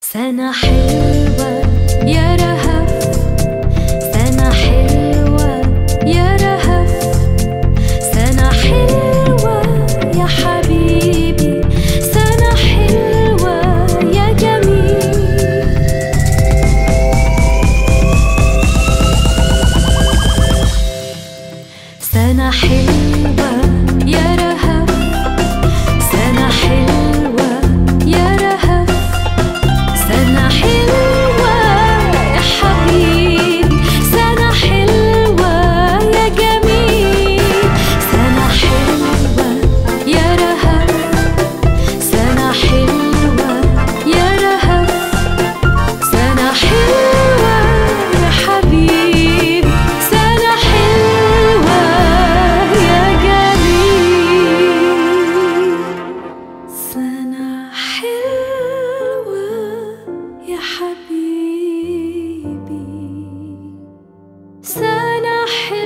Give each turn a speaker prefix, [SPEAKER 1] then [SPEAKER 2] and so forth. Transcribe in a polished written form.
[SPEAKER 1] سنة حلوة يا رهف، سنة حلوة يا رهف، سنة حلوة يا حبيبي، سنة حلوة يا جميل. سنة حلوة يا رهف، سنة حلوة يا رهف، سنة حلوة يا حبيبي، سنة حلوة يا جميل. سنة حلوة يا رهف، سنة حلوة يا رهف، سنة حلوة يا حبيبي، سنة حلوة يا جميل. سنة حلوة يا حبيبي، سنة حلوة.